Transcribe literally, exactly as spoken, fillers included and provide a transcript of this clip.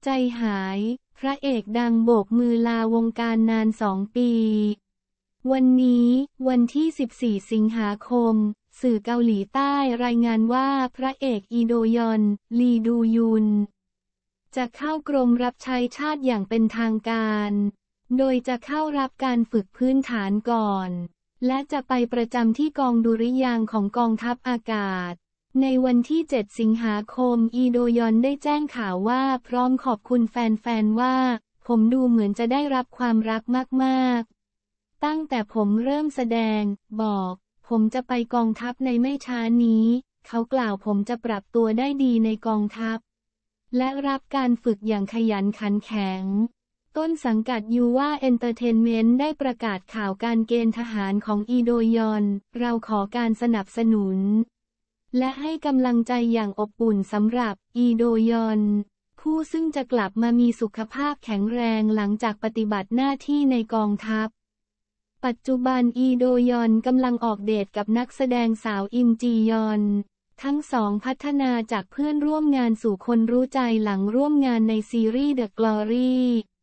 ใจหายพระเอกดังโบกมือลาวงการนานสองปีวันนี้วันที่สิบสี่สิงหาคมสื่อเกาหลีใต้รายงานว่าพระเอกอีโดยอนลีดูยุนจะเข้ากรมรับใช้ชาติอย่างเป็นทางการโดยจะเข้ารับการฝึกพื้นฐานก่อนและจะไปประจำที่กองดุริยางค์ของกองทัพอากาศในวันที่เจ็ดสิงหาคมอีโดยอนได้แจ้งข่าวว่าพร้อมขอบคุณแฟนๆว่าผมดูเหมือนจะได้รับความรักมากๆตั้งแต่ผมเริ่มแสดงบอกผมจะไปกองทัพในไม่ช้านี้เขากล่าวผมจะปรับตัวได้ดีในกองทัพและรับการฝึกอย่างขยันขันแข็งต้นสังกัดยูว่าเอนเตอร์เทนเมนต์ได้ประกาศข่าวการเกณฑ์ทหารของอีโดยอนเราขอการสนับสนุนและให้กำลังใจอย่างอบอุ่นสำหรับอีโดยอนผู้ซึ่งจะกลับมามีสุขภาพแข็งแรงหลังจากปฏิบัติหน้าที่ในกองทัพปัจจุบันอีโดยอนกำลังออกเดทกับนักแสดงสาวอิมจียอนทั้งสองพัฒนาจากเพื่อนร่วมงานสู่คนรู้ใจหลังร่วมงานในซีรีส์ The Glory